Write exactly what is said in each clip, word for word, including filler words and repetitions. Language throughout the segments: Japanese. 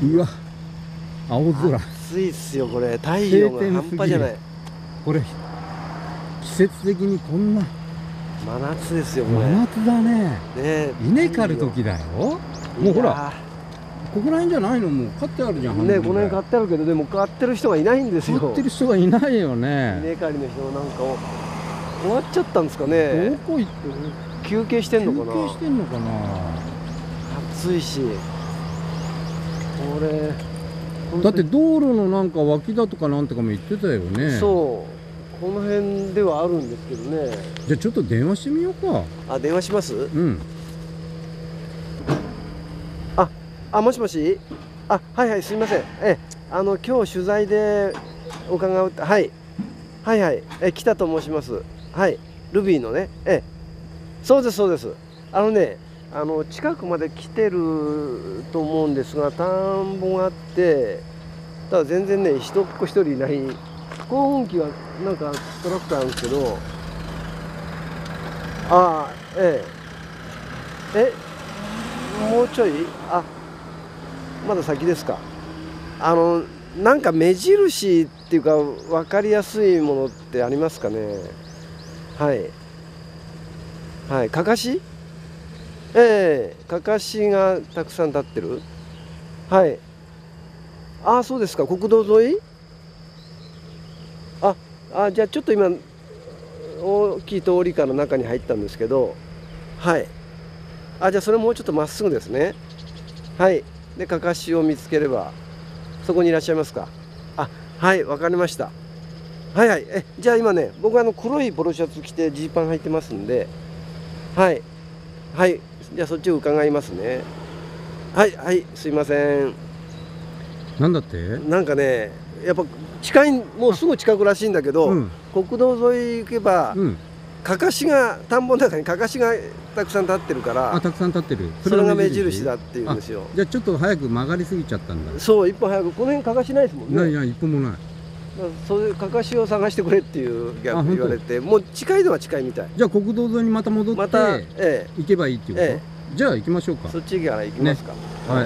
うわ、青空。 暑いっすよこれ。太陽が半端じゃない。これ季節的にこんな真夏ですよこれ。 真夏だね。 ね、 稲刈る時だよ。もうほら、ここら辺じゃないの、もう買ってあるじゃん。 ね、この辺買ってあるけど、でも買ってる人がいないんですよ。 買ってる人がいないよね。 稲刈りの人なんか終わっちゃったんですかね。 どこ行って休憩してんのかな。 休憩してんのかな。 暑いし。これ。 だって道路のなんか脇だとかなんとかも言ってたよね。 そう。この辺ではあるんですけどね。 じゃあちょっと電話してみようか。 あ、電話します。うん。あ、あ、もしもし。あ、はいはい、すみません。え、あの今日取材で伺う。はい。はいはい。え、北と申します。はい。ルビーのね。え、そうですそうです。あのね、あの近くまで来てると思うんですが、田んぼがあって、ただ全然ね、人っ子一人いない。耕運機はなんかトラクターあるんですけど、ああ、ええ、え、もうちょい、あ、まだ先ですか。あのなんか目印っていうか分かりやすいものってありますかね。はいはい、かかし、ええ、かかしがたくさん立ってる。はい。ああ、そうですか。国道沿い。ああ、じゃあちょっと今大きい通りから中に入ったんですけど、はい。あ、じゃあそれもうちょっとまっすぐですね。はい。でかかしを見つければ、そこにいらっしゃいますか。あ、はい、わかりました。はいはい。え、じゃあ今ね、僕はあの黒いポロシャツ着てジーパン履いてますんで、はいはい。じゃあそっちを伺いますね。はいはい、すいません。 なんだって？ なんかね、やっぱ近い、もうすぐ近くらしいんだけど、うん、国道沿い行けば、うん、かかしが、田んぼの中にかかしがたくさん立ってるから。 あ、たくさん立ってる。 それが目印だっていうんですよ。 じゃあちょっと早く曲がりすぎちゃったんだ。 そう、一歩早く。この辺かかしないですもんね。 ないない、一歩もない。 そういうかかしを探してくれっていう言われて、もう近いのは近いみたい。 じゃあ国道沿いにまた戻って、また、ええ、行けばいいっていうこと、ええ、じゃあ行きましょうか。 そっちから行きますか。ね、 はい。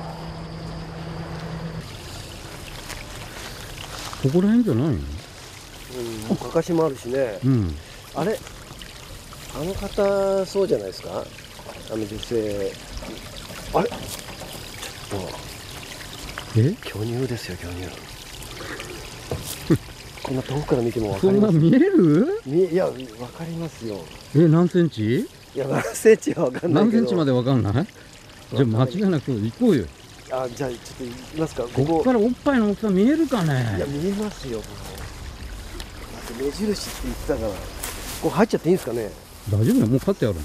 ここら辺じゃないの？ うん、かかしもあるしね。うん。あれ、あの方そうじゃないですか。あの女性。あれ、ちょっと。え？巨乳ですよ、巨乳。こんな遠くから見てもわかります。 そんな見える？ 見いや、わかりますよ。 え、何センチ？いや、何センチはわかんないけど。 何センチまでわかんない？じゃあ間違いなく行こうよ。 あ、じゃあちょっと行きますか。 ここからおっぱいの大きさ見えるかね。 いや、見えますよ。目印って言ってたから。ここ入っちゃっていいんですかね。 大丈夫だよ、もう買ってある。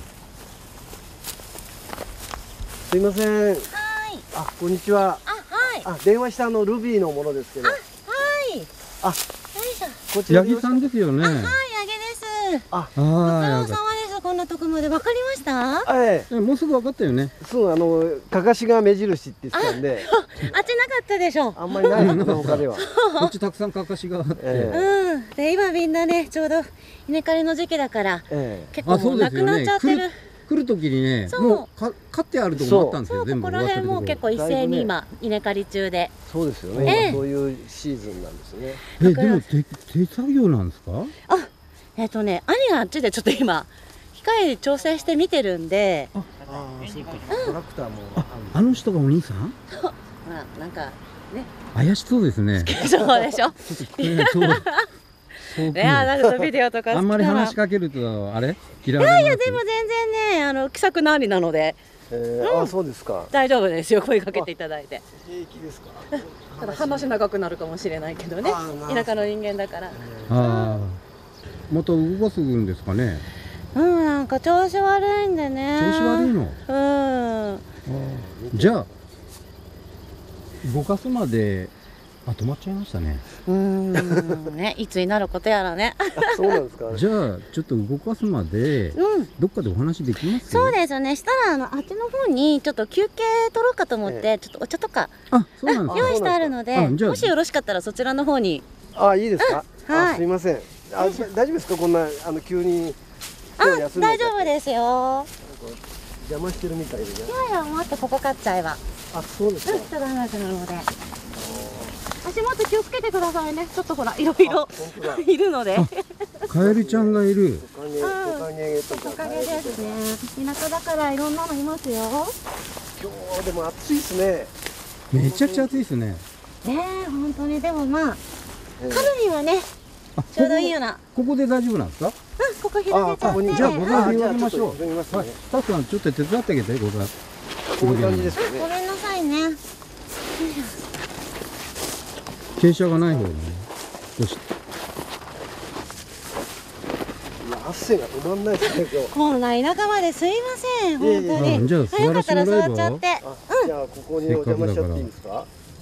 すいません。はい。 あ、 こんにちは。 あ、はい。 あ、電話したあのルビーのものですけど。 あ、はい。 あ、 こちら。八木さんですよね。はい、 八木です。 あ、 ご苦労様です。こんなとこまでわかりました？ ええ、もうすぐ分かったよね。 そう、あのかかしが目印って言ってたんで。 あっちなかったでしょ。 あんまりないですね、他では。 こっちたくさんかかしがあって。 うん。で、今みんなね、ちょうど稲刈りの時期だから、結構もうなくなっちゃってる。 来る時にね、もうか買ってあるとこあったんですよ。 そう、ここら辺も結構一斉に今稲刈り中で。 そうですよね。そういうシーズンなんですね。 え、でも手手作業なんですか？ あ、えっとね、兄があっちでちょっと今機械調整して見てるんで。あ、 そうか。トラクターも。 あの人がお兄さん？ そう。ほら、なんかね。 怪しそうですね。 そうでしょ。いや、なんかビデオとかあんまり話しかけるとあれ嫌われます。いやいや、でも全然ね、あの気さくなりなので。 えー、うん、あ、そうですか。 大丈夫ですよ、声かけていただいて。 平気ですか。 ただ話長くなるかもしれないけどね。田舎の人間だから。ああ、また動かすんですかね。 うん、なんか調子悪いんでね。 調子悪いの。 うん。 じゃあ動かすまで。あ、止まっちゃいましたね。 うーん、ね、いつになることやらね。 そうなんですか。 じゃあ、ちょっと動かすまで、うん、どっかでお話できます？ そうですね。したら、あの、あっちの方に、ちょっと休憩取ろうかと思って、ええ、ちょっとお茶とか。 あ、そうなんですか。 用意してあるので、もしよろしかったら、そちらの方に。 あ、いいですか。 うん、はい。 すみません。あ、大丈夫ですか。こんな、あの、急に。 あ、大丈夫ですよ。 邪魔してるみたいでね。 いやいや、待って、ここ買っちゃえば。 あ、そうですか。 うん、人が長くなるので。足元気をつけてくださいね。ちょっとほら、いろいろいるので。 カエルちゃんがいる。 トカゲ、トカゲとか。 トカゲですね。田舎だからいろんなのいますよ。 今日でも暑いですね。 めちゃくちゃ暑いですね。 ねえ、本当にでもまあ、春にはね、ちょうどいいような。 ここで大丈夫なんですか？ うん、ここ広げちゃって。 じゃあ僕が広げましょう。 広げますね。 はい、スタッフさんちょっと手伝ってあげて、僕が。 こういう感じですよね。 ごめんなさいね。 傾斜がない方にね。よし。 いや、汗が止まんないですね、今日。 こんな田舎まですいません、本当いえいえに。 あじゃあ座らせてもらえば早かったら座っちゃって。 あ、じゃあここにお邪魔しちゃっていいですか？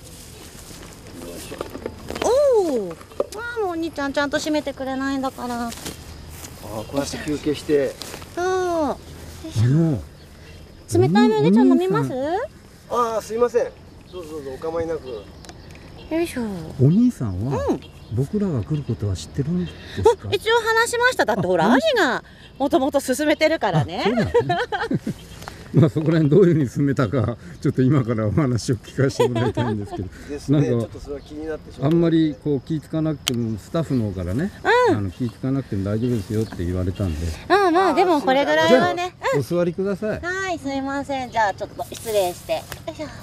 おお。まあもうお兄ちゃんちゃんと閉めてくれないんだから。 あ、こうやって休憩して。 そう。 あの。 冷たいのお姉ちゃん飲みます？ ああ、すいません。どうぞどうぞ、お構いなく。 よいしょ。 お兄さんは、 うん、 僕らが来ることは知ってるんですか？ 一応話しました。だってほら兄がもともと進めてるからね。 そうだね。まあそこら辺どういうふうに進めたかちょっと今からお話を聞かせてもらいたいんですけどですね、 なんかちょっとそれは気になってしまう。 あんまりこう気ぃつかなくてもスタッフの方からね、 うん、 あの気ぃつかなくても大丈夫ですよって言われたんで、 ああまあでもこれぐらいじゃはね。 あお座りください。 はい、すいません。じゃあちょっと失礼して。よいしょ。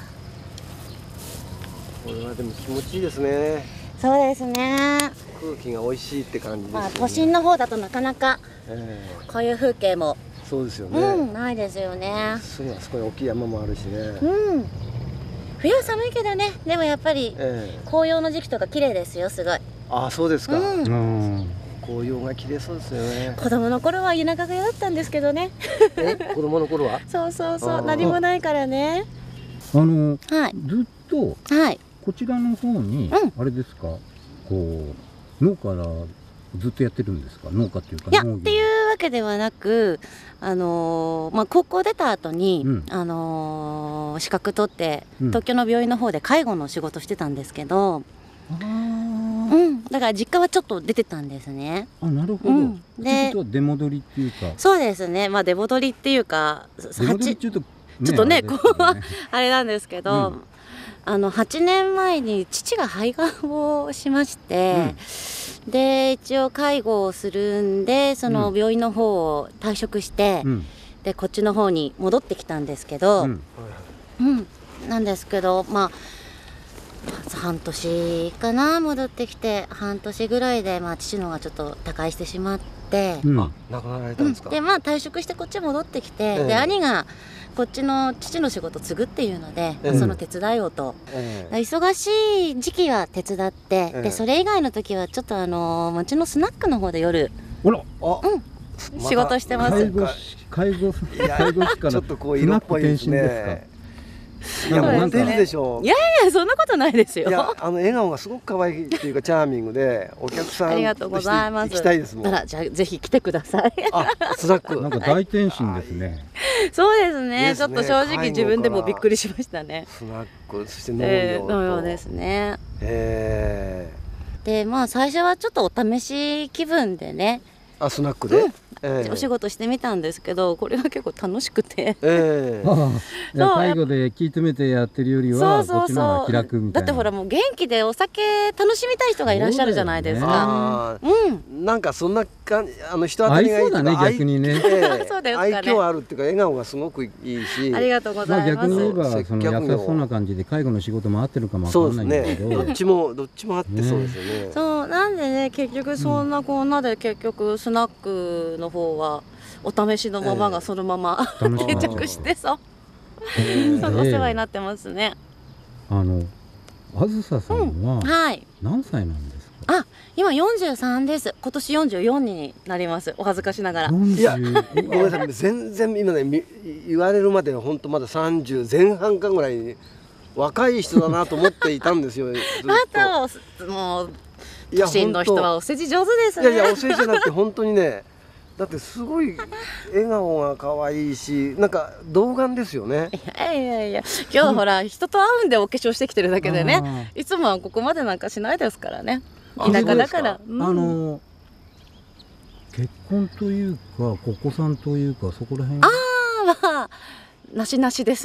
これはでも気持ちいいですね。 そうですね。 空気が美味しいって感じですよね。 まあ都心の方だとなかなかえこういう風景も、 え、そうですよね。 うんないですよね。 すぐあそこに大きい山もあるしね。 うん。冬は寒いけどね。でもやっぱりええ、 紅葉の時期とか綺麗ですよ。すごい。 ああ、そうですか。 うん。 うん紅葉が綺麗そうですよね。 子供の頃は田舎が嫌だったんですけどね。 え、子供の頃は。 そうそうそう。 あー何もないからね。 あのはい。 ずっとはい。 こちらの方に、 うんあれですか、こう農家らずっとやってるんですか？農家っていうかいやっ農業ていうわけではなく、あのーまあ、高校出た後に、 うんあのー資格取ってうん東京の病院の方で介護の仕事してたんですけど、 あうん、だから実家はちょっと出てたんですね。 あ、なるほど。 うんとでいうことは出戻りっていうか、 そうですね、まあ、出戻りっていうか出戻りっていうと、ね、 ちょっとねあれですよねあれなんですけど、 うんあのはちねんまえに父が肺がんをしまして、で一応介護をするんでその病院の方を退職して、 うんでこっちの方に戻ってきたんですけど、 ううんんなんですけどまあ半年かな戻ってきて半年ぐらいで、まあ、父のがちょっと他界してしまって、 うんあ、亡くなられたんですか。 でまあ退職してこっち戻ってきて、 ええで兄がこっちの父の仕事継ぐっていうので、 ええその手伝いをと、 ええ、 忙しい時期は手伝って、 ええでそれ以外の時はちょっとあの町のスナックの方で夜ほら、 あ、 うんまた仕事してます介護士介護士いや介護士からちょっとこう色っぽいですスナック転身ね。 ですいや、 なんかモテるでしょう。 いやいやそんなことないですよ。 いや、あの笑顔がすごく可愛いっていうかチャーミングで、お客さんありがとうございます。 として行きたいですもん。 ならじゃあぜひ来てください。 あ、スナック。 なんか大転身ですね。 そうですね。 ですねちょっと正直自分でもびっくりしましたね。 スナック、そして農えー、 業と。 のようですね。 えでまあ最初はちょっとお試し気分でね、 ー、あ、スナックで。 うんええお仕事してみたんですけどこれが結構楽しくて。 ええああ、いやそう介護で気詰めてやってるよりそうはそうこっちの方がそう気楽みたいな。 だってほらもう元気でお酒楽しみたい人がいらっしゃるじゃないですか。 あうんー、なんかそんな感じ、あの人当たりがいいとか合いそうだね逆にね愛ええそうですかね愛嬌あるっていうか笑顔がすごくいいし。 ありがとうごまあざいます。 逆に言えば接その客業優しそうな感じで介護の仕事も合ってるかもわそうかですね。 んないんだけど、 どっちもどっちもあってそうですよね。 そうなんでね結局そんなこんなで結局スナックの方はお試しのままがそのまま、 楽し定かった着してそう、 ええそうお世話になってますね。 あのあずささんははい何歳なんですか？ あ今よんじゅうさんです。今年よんじゅうよんになります。お恥ずかしながら。 いいやごめんなさい、全然今ねみ言われるまで本当まださんじゅうぜん半かぐらいに若い人だなと思っていたんですよ。ずっあともういや都心の人は本お世辞上手です当いね。 やいやお世辞じゃなくて本当にね、だってすごい笑顔が可愛いし、なんか童顔ですよね。 いやいやいや今日ほら人と会うんでお化粧してきてるだけでね、いつもはここまでなんかしないですからね。 あ田舎だから。 そううんあの結婚というかお子さんというかそこら辺。 あーまあなしなしですね。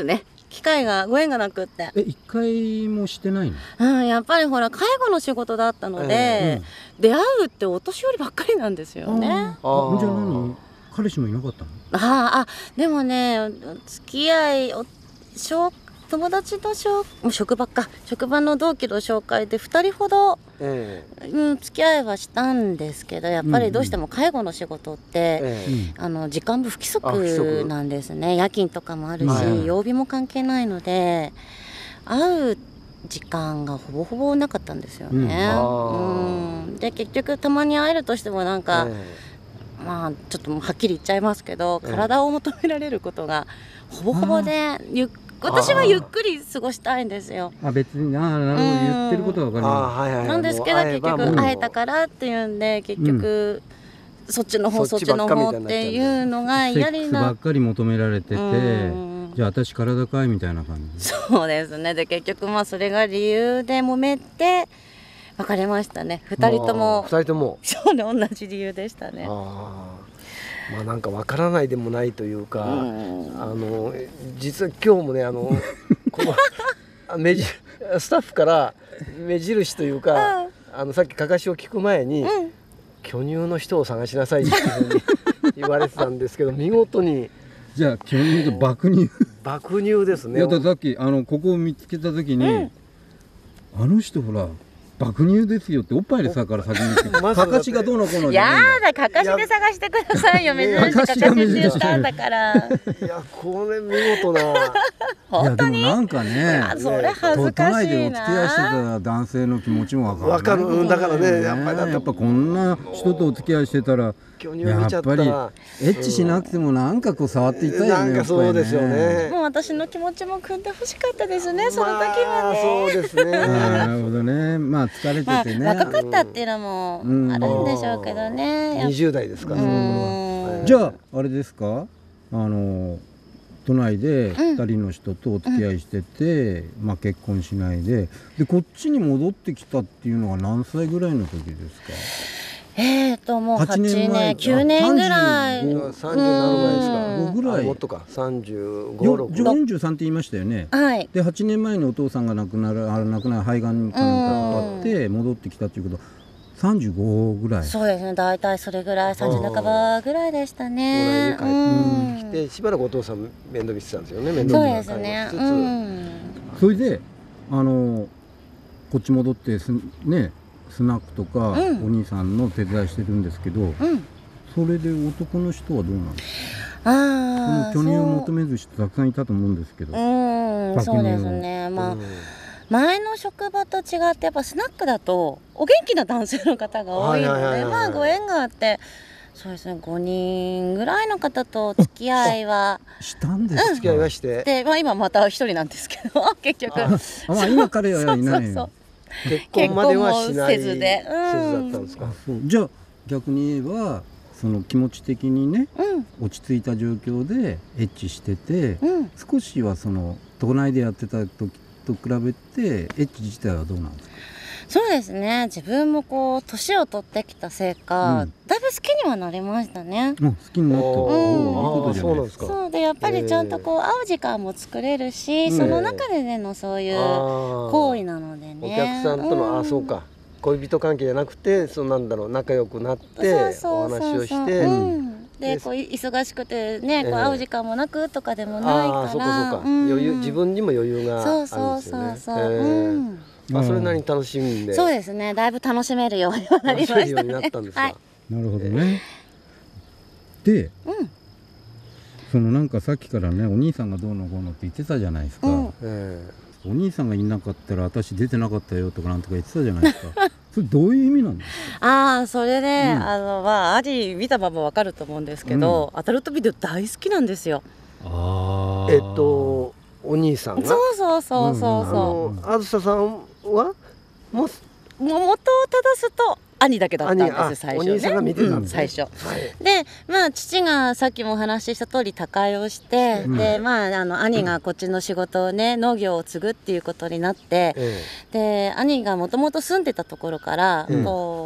機会がご縁がなくって、 え一回もしてないの？ うん、やっぱりほら介護の仕事だったので、 え出会うってお年寄りばっかりなんですよね。 ああじゃあ何彼氏もいなかったの？ ああ、でもね、付き合いお小友達の小もう職場か職場の同期の紹介でふたりほど、 えうん、付き合いはしたんですけど、やっぱりどうしても介護の仕事って、 ええうんあの時間部不規あ不規則則なんですね。夜勤とかもあるし、 はい曜日も関係ないので会う時間がほぼほぼなかったんですよね。 うんあうん、で結局たまに会えるとしてもなんか、 えまあちょっともうはっきり言っちゃいますけど、 ええ体を求められることがほぼほぼで、ゆっ私はゆっくり過ごしたいんですよ。 あ別にあーなるほどうん言ってることは分あかあはいはいなんですけど結局会えたからっていうんで結局、そっちの方そっちの方っていうのがるセやりなックスばっかり求められててうんじゃあ私体かいみたいな感じ。 そうですね。で結局まあそれが理由で揉めて別れましたね。二人とも二人ともそうね、同じ理由でしたね。 ああまあなんかわからないでもないというか、 うんあの実は今日もねあのこのあ目じスタッフから目印というか、 うんあのさっきかかしを聞く前に、 うん巨乳の人を探しなさいっていうふうに言われてたんですけど見事にじゃあ巨乳と爆乳爆乳ですね。 いやださっきあのここを見つけた時に、 うんあの人ほら爆乳ですよっておっぱいでさから先に言ってまずかかしがどうのこうのじゃやないんだだ、かかしで探してくださいよ。目印かかしって言ったんだから。 いやこれ見事な。 いやでも本当に。 なんかねあ、それ恥ず都かしい内でお付き合いしてな。 た男性の気持ちもわかる。 わかるうんだからねやっぱりだってやっぱこんな人とお付き合いしてたら巨乳見ちゃったらやっぱりエッチしなくてもなんかこう触っていたいよね。 なんかそうですよね。 もう私の気持ちも汲んでほしかったですね。その時はまあね。 そうですね。 やっぱりね。あーなるほどね。まあ疲れまあててね。 若かったっていうのもうんあるんでしょうけどね。やっにじゅう代ですかうその頃んは。 じゃああれですか、あの都内でふたりの人とお付き合いしてて、まあ結婚しないででこっちに戻ってきたっていうのが何歳ぐらいの時ですか？ えーともうはちはちねんまえねんきゅうねんぐらい。 さんじゅうごさんじゅうななぐらいですか。 うんごぐらいあもっとかさんじゅうご、ろく。 よんじゅうさんって言いましたよね。 はい。 ではちねんまえにお父さんが亡くなるあ亡くなる肺がんかなんかかかって戻ってきたっていうことさんじゅうごぐらい。 そうですね。大体それぐらいさんじゅう半ばぐらいでしたね。 都内にうん帰ってきてしばらくお父さん面倒見てたんですよね。面そう倒見ですね。 しつつ、 うん。 それであのこっち戻ってすねスナックとか、 うんお兄さんの手伝いしてるんですけど、 うん。 それで男の人はどうなんですか？ ああ。 その巨乳を求そうめる人たくさんいたと思うんですけど、 うん、 爆乳そうですね。まあ、 うん前の職場と違ってやっぱスナックだとお元気な男性の方が多いのはいはいはいはいで、まあご縁があってそうですねごにんぐらいの方とお付き合いはしたんですか？ 付き合いはしてで、まあ、今また一人なんですけど結局ああまあ今彼はいないそうそう結婚まではしない結婚もせずでうんせずだったんですか。 そうじゃあ逆に言えばその気持ち的にねうん落ち着いた状況でエッチしてて、 うん少しはその都内でやってた時と比べてエッチ自体はどうなんですか？ そうですね自分もこう年を取ってきたせいか、 うんだいぶ好きにはなりましたね。 うん好きになったおーおーいいことじゃないですか。 そうなんですか。 そうでやっぱりちゃんとこう会う時間も作れるし、 うんその中ででのそういうあー行為なのでね。 お客さんとの、あそうか恋人関係じゃなくてそのなんだろう仲良くなっておそうそうそうそう話をして、 うんででこう忙しくてね、こうええ会う時間もなくとかでもないから、 ああそうかそうか、 ん余裕自分にも余裕があるんそうですよね。 そうそうそう、 ええうんまあそれなりに楽しんで、 そうですねだいぶ楽しめるようにはなりま楽しめるようにしたね。 なったんですか。 はい、 なるほどね。でうんそのなんかさっきからねお兄さんがどうのこうのって言ってたじゃないですか、 うんえお兄さんがいなかったら私出てなかったよとかなんとか言ってたじゃないですかそれどういう意味なんですか？ ああそれで、 うんあのまあアジ見たままわかると思うんですけど、アダルトビデオ大好きなんですよ。 あええっとお兄さんがそうそうそうそうあそのあずささんはもうう、もう元を正すと兄だけだったんです兄あよ最初ね。 お兄さんが見てたんですねうん最初。 はいでまあ父がさっきもお話しした通り他界をして、 うんでまああの兄がこっちの仕事をね農業を継ぐっていうことになって、 えで兄がもともと住んでたところから、 うんこう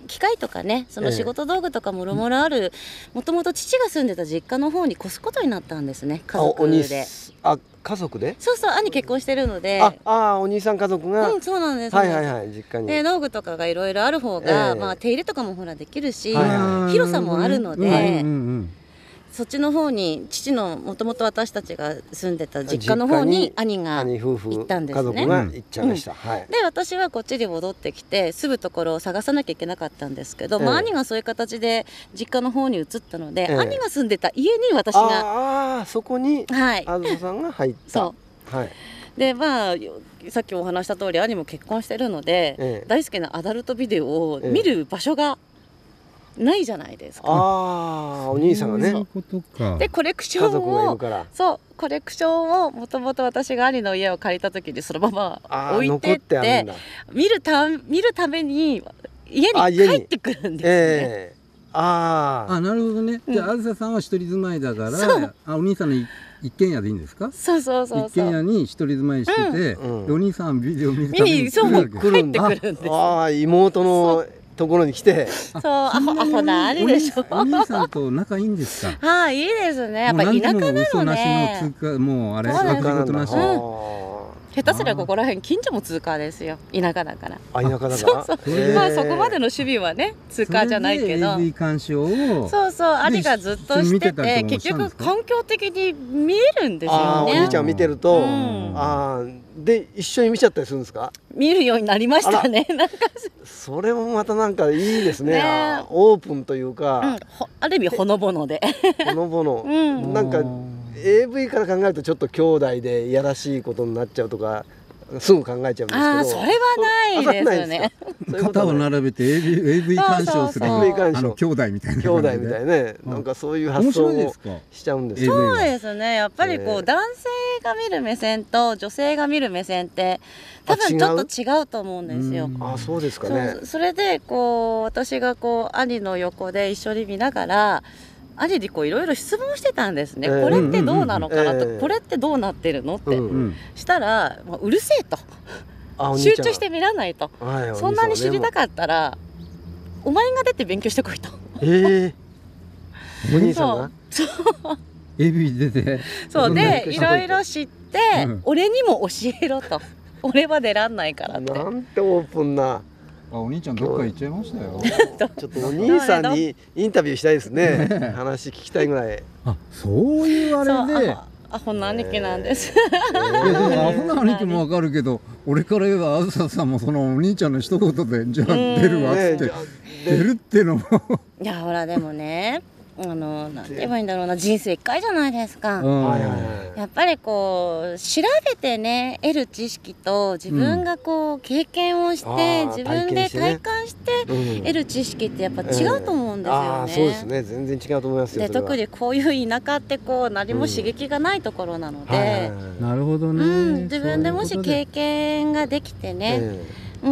機械とかね、その仕事道具とかもろもろある、もともと父が住んでた実家の方に越すことになったんですね、家族で。 あ、家族で？ そうそう、兄結婚してるので。 ああ、お兄さん家族が。 うん、そうなんです。 はいはいはい、実家に。 で、農具とかがいろいろある方が、まあ手入れとかもほらできるし、広さもあるので。そっちの方に父のもともと私たちが住んでた実家の方に兄が行ったんですね。 家族が行っちゃいました。 で私はこっちに戻ってきて住むところを探さなきゃいけなかったんですけど、まあ兄がそういう形で実家の方に移ったので、兄が住んでた家に私がああそこにあずささんが入った。 そう。はい。でまあさっきお話した通り兄も結婚してるので、大好きなアダルトビデオを見る場所がないじゃないですか。 ああ、お兄さんがね。 でコレクションをそうコレクションをもともと私が兄の家を借りた時にそのまま置いてって見るた見るために家に帰ってくるんですね。えー、ああ、なるほどね。じゃああずささんは一人住まいだから、あお兄さんの一軒家でいいんですか？ そうそうそう。 一軒家に一人住まいしてて、お兄さんビデオ見るためにそう帰ってくるんです。 ああ、妹のところに来て、 そうアホアホなあれでしょ。 お兄さんと仲いいんですか？ はい、いいですね。やっぱ田舎なので。もうあれ赤事なし。 下手すりゃここら辺近所も通過ですよ。田舎だから。 あ、田舎だから。 そうそう。まあそこまでの守備はね通過じゃないけど。 エーブイ 鑑賞を。 そうそう。兄がずっとしてて結局環境的に見えるんですよね。 お兄ちゃん見てると、ああで一緒に見ちゃったりするんですか？ 見るようになりましたね。なんか。 それもまたなんかいいですね。オープンというか。 ある意味ほのぼので。 ほのぼの。なんか。エーブイ から考えるとちょっと兄弟でいやらしいことになっちゃうとかすぐ考えちゃうんですけど、 あそれはないですね。 肩を並べて エーブイ 鑑賞するあの兄弟みたいな兄弟みたいね、なんかそういう発想をしちゃうんですよ。 そうですね。やっぱりこう男性が見る目線と女性が見る目線って多分ちょっと違うと思うんですよ。 あ、そうですかね。 それでこう私がこう兄の横で一緒に見ながら。兄にこういろいろ質問してたんですね、えー、これってどうなのかなと、えー、これってどうなってるのって、うん、したら、まあ、うるせえと集中して見らないと、そんなに知りたかったらお前が出て勉強してこいと。 えー、お兄さんがそうエーブイ 出てそうでいろいろ知って、うん、俺にも教えろと俺は出らんないからって。 なんてオープンな。 あ、お兄ちゃんどっか行っちゃいましたよ。 ちょっとお兄さんにインタビューしたいですね。話聞きたいぐらい。 あ、そういうあれで。 アホな兄貴なんです。 いやでもアホな兄貴もわかるけど、俺から言えばあずささんもそのお兄ちゃんの一言でじゃあ出るわって出るってのも。 いやほらでもね。あのなんて言えばいいんだろうな、人生一回じゃないですか。やっぱりこう調べてね得る知識と自分がこう経験をして、うん、自分で体感して得る知識ってやっぱ違うと思うんですよね。 そうですね、全然違うと思いますよ。 で特にこういう田舎ってこう何も刺激がないところなので、 なるほどね、 うん、自分でもし経験ができてね、うん、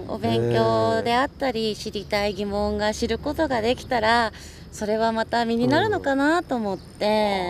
お勉強であったり知りたい疑問が知ることができたらそれはまた身になるのかなと思って、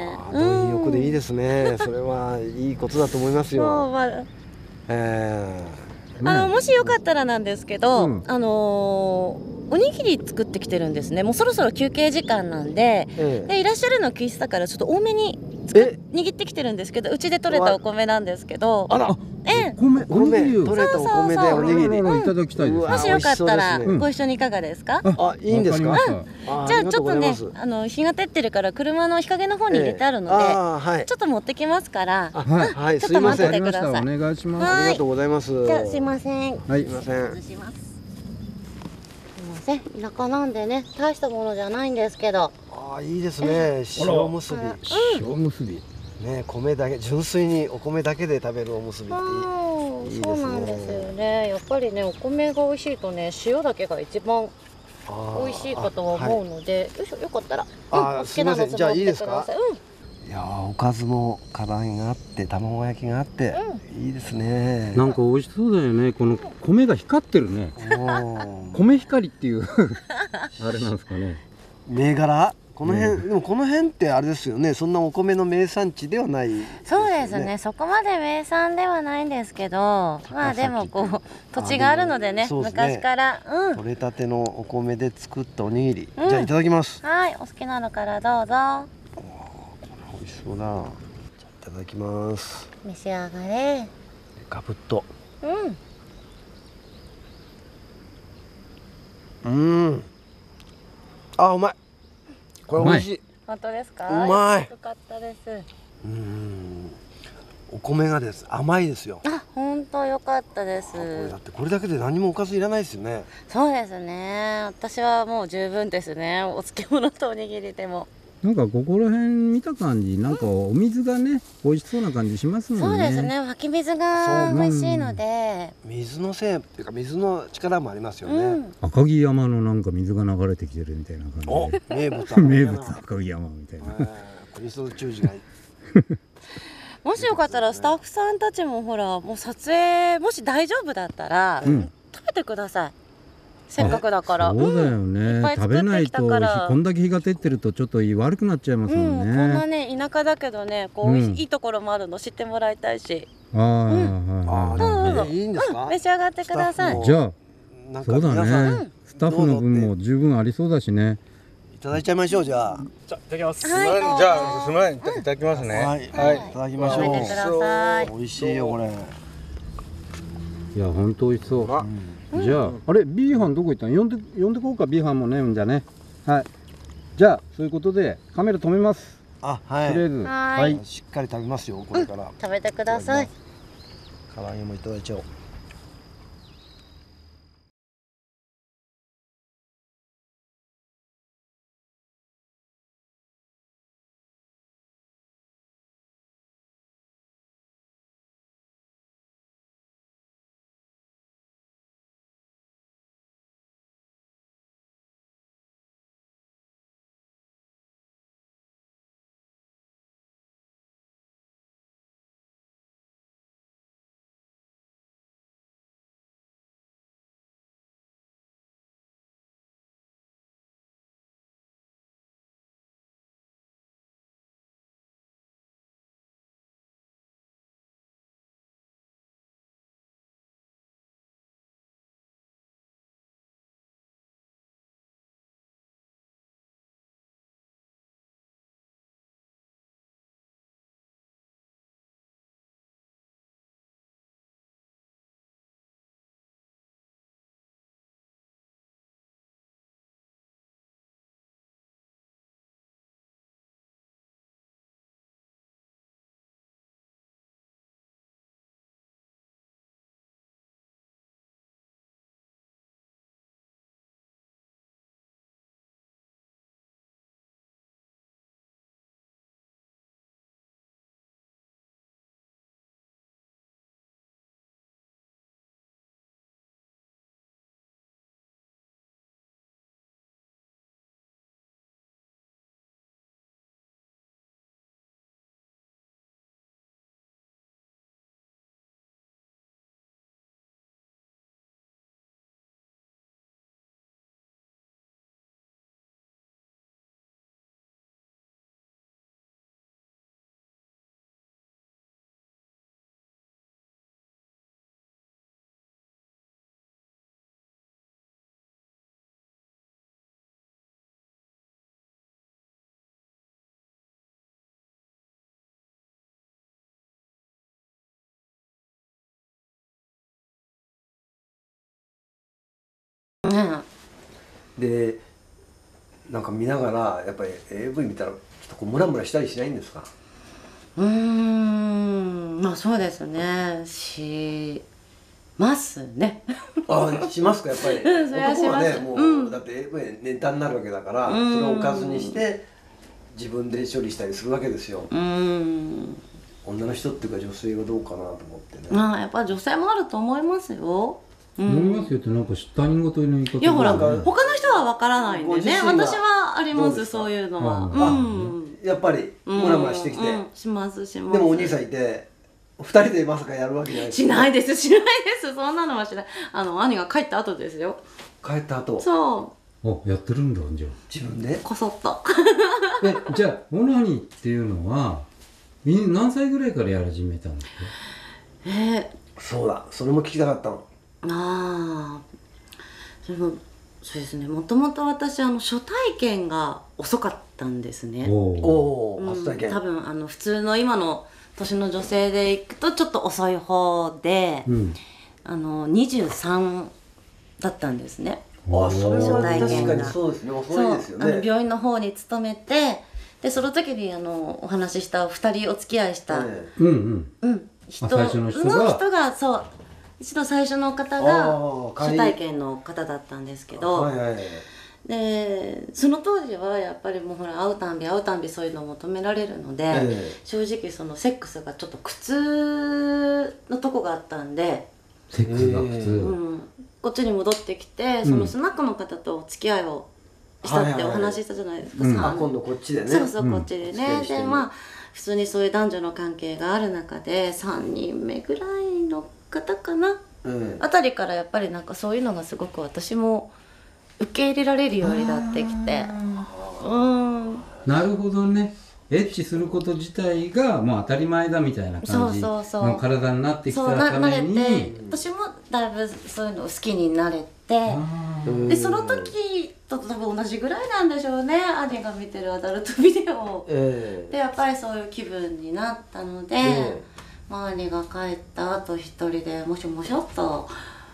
うん、貪欲でいいですね。それはいいことだと思いますよ。まあえー、あのもしよかったらなんですけど、うん、あのーおにぎり作ってきてるんですね。もうそろそろ休憩時間なんで、ええ、でいらっしゃるの聞いてたからちょっと多めに握ってきてるんですけど、うちで採れたお米なんですけど、 あら、 ええ、 米おにぎり採れたお米でおにぎりいただきたいです。 もしよかったらご一緒にいかがですか？ あ、いいんですか？ じゃあちょっとね、あの日が照ってるから車の日陰の方に入れてあるので、ちょっと持ってきますから、 はい、 ちょっと待っててください。 お願いします。 ありがとうございます。 じゃあすいません。 はい、すいません。 田舎なんでね大したものじゃないんですけど、 ああいいですね。塩むすび、 塩むすびね、米だけ純粋にお米だけで食べるおむすびっていいですね。 そうなんですよね。やっぱりねお米が美味しいとね塩だけが一番美味しいかとは思うので、よいしょよかったらお好きなのつまってください。 いやおかずも唐揚げがあって卵焼きがあって、うん、いいですね。 なんか美味しそうだよね。この米が光ってるね。米光っていうあれなんですかね。 銘柄この辺、でもこの辺ってあれですよね、そんなお米の名産地ではないですよね。 そうですね、そこまで名産ではないんですけど、まあでもこう土地があるのでね、昔から、うん、 取れたてのお米で作ったおにぎり、じゃあいただきます。 はい、お好きなのからどうぞ。 これ美味しそうだ。じゃあいただきます。 召し上がれ。 ガブッと。 うん。 うん。あ、うまい。これ美味しい。 本当ですか。 うまい。 よかったです。 うん。お米がです、甘いですよ。 あ、本当よかったです。これだってこれだけで何もおかずいらないですよね。 そうですね。私はもう十分ですね。お漬物とおにぎりでも。 なんかここら辺見た感じ、なんかお水がね、美味しそうな感じしますもんね。 そうですね。湧き水が美味しいので、 水のせいっていうか水の力もありますよね。 赤城山のなんか水が流れてきてるみたいな感じ。 お、名物。 名物赤城山みたいな。 クリスト忠治が。 もしよかったらスタッフさんたちもほらもう撮影もし大丈夫だったら、食べてください。せっかくだから。 そうだよね。食べないとこんだけ日が照ってるとちょっと悪くなっちゃいますもんね。 こんなね田舎だけどね、こういいところもあるの知ってもらいたいし。 ああ、 どうぞ。 いいんですか。 召し上がってください。 じゃあそうだね。スタッフの分も十分ありそうだしね。 いただいちゃいましょう。じゃあ。 じゃあいただきます。じゃあすみません、いただきますね。 はい、いただきましょう。 食べてください。 美味しいよこれ。 いや本当美味しそう。じゃあ、あれ B 班どこ行ったの？呼んで呼んでこうか B 班もね、じゃね。はい。じゃあそういうことでカメラ止めます。 あ、はい。 とりあえず、 はい。 しっかり食べますよこれから。 食べてください。 唐揚げもいただいちゃおう。で、なんか見ながらやっぱり エーブイ 見たらちょっとこうムラムラしたりしないんですか？ うーん、まあそうですね。しますね。 あ、しますかやっぱり。 うん、それはします。 男はね、もう、うん、だって エーブイ ネタになるわけだから、それをおかずにして自分で処理したりするわけですよ。うん。女の人っていうか女性はどうかなと思ってね。 まあやっぱ女性もあると思いますよ。 思いますよってなんか他人事の言い方。 いやほら他の人はわからないんでね。私はありますそういうのは。 うん。やっぱりムラムラしてきて。 しますします。 でもお兄さんいて二人でまさかやるわけじゃないですか。 しないですしないです。そんなのはしない。あの兄が帰った後ですよ。 帰った後。 そあ、やってるんだじゃあ。 自分で。 こそっと。 え、じゃあオナニーっていうのはみん何歳ぐらいからやり始めたんですか？ えー、 そうだ、それも聞きたかったの。 ああ、それもそうですね。もともと私あの初体験が遅かったんですね。 おおお、 うん、 初体験。 多分あの普通の今の年の女性でいくとちょっと遅い方で、 うん、 あのにじゅうさんだったんですね。 あ、それは初体験が確かにそうですね。遅いですよそう、あのね。 病院の方に勤めて、でその時にあのお話ししたふたりお付き合いした、 えうんうんうん人最初の人がの人がそう一度最初の方あがー初体験の方だったんですけえど、 はいはいはい。 でその当時はやっぱりもうほら会うたんび会うたんびそういうのを求められるので、 ええ正直そのセックスがちょっと苦痛のとこがあったんで、 セックスが普通、 うん、こっちに戻ってきてそのスナックの方とお付き合いをしたってお話ししたじゃないですか、 はいはいさあ、今度こっちでね。 そうそう、 うんこっちで付き合ねいしてるでまあ普通にそういう男女の関係がある中でさんにんめぐらいの方かなうん。 あたりからやっぱりなんかそういうのがすごく私も受け入れられるようになってきて、うんなるほどね。エッチすること自体がもう当たり前だみたいな感じそうそうそうの体になってきたそうな慣ために、 れて私もだいぶそういうのを好きになれて、 あーでその時と多分同じぐらいなんでしょうね、兄が見てるアダルトビデオを。 えでやっぱりそういう気分になったので、 えまあ兄が帰った後一人でもしもしょっと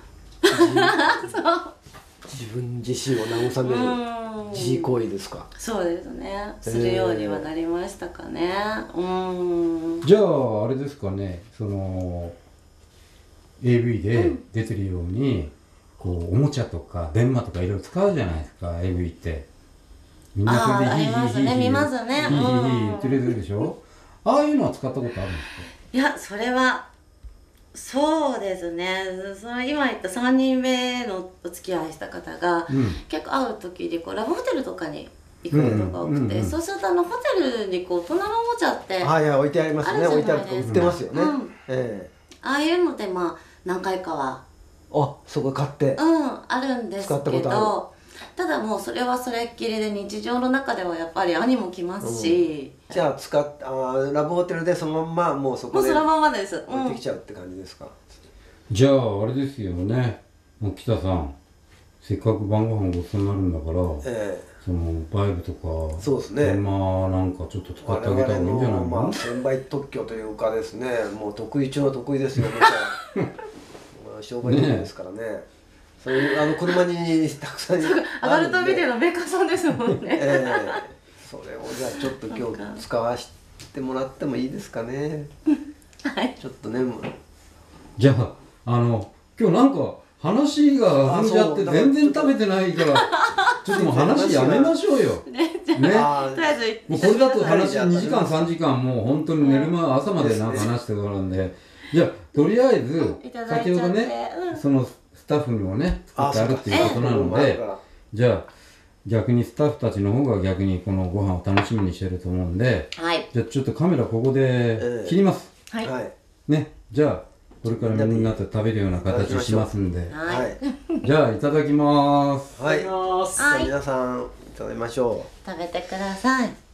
自分自身を慰めるうん自慰行為ですか。 そうですねするようにはなりましたかね。うんじゃああれですかね、その エーブイ で出てるように、こうおもちゃとか電話とかいろいろ使うじゃないですか エーブイ って。みんなそれでヒーヒーヒーヒーあーありますね見ますねヒーヒーヒーうん言ってるでしょ。ああいうのは使ったことあるんですか？ いやそれはそうですね、その今言ったさんにんめのお付き合いした方が、 うん結構会う時にこうラブホテルとかに行くことが多くて、 うんうんうんそうするとあのホテルにこう大人のおもちゃって、 はいはい、置いてありますね。 あるじゃない置いてあるとこ売ってますよね。 うんえああいうのでまあ何回かはえあ、そこ買って。 うんあるんです使ったけことあど、ただもうそれはそれっきりで日常の中ではやっぱり兄も来ますし、 じゃあ使っあーラブホテルでそのまんまもうそこでもうそのままです。う置いてんきちゃうって感じですか。 じゃああれですよね、もう北さんせっかく晩ご飯ごちそうになるんだから、 えそのバイブとかそうですねまあなんかちょっと使えってあげた方がいいんじゃない我々のまのあ専売特許というかですね、もう得意中の得意ですよね。まあ商売道具ですからね。そういうあの車にたくさんアダルトビデオオ。 のメーカーさんですもんね。 ええそれをじゃあちょっと今なんか日使わせてもらってもいいですかね。 はい。 ちょっとね、もうじゃああの今日なんか話が弾んじゃってあそう全然食べてないからちょっともう話やめましょうよ。 ね、じゃあ、 ねあとりあえずもうこれだと話はいにじかんさんじかんもう本当に寝る前朝までなんか話してからんで、じゃあとりあえずいただい先ほどちゃって、 ねうんそのスタッフにもね作ってあるっていうことなので、 ええじゃあ逆にスタッフたちの方が逆にこのご飯を楽しみにしてると思うんで、 はい。 じゃあちょっとカメラここで切ります、 はい。は。 はいい。 ね。じゃあこれからみんなで食べるような形しますんで、 はい。 じゃあいただきます。 はい。 はいじゃあ皆さんいただきましょう。 食べてください。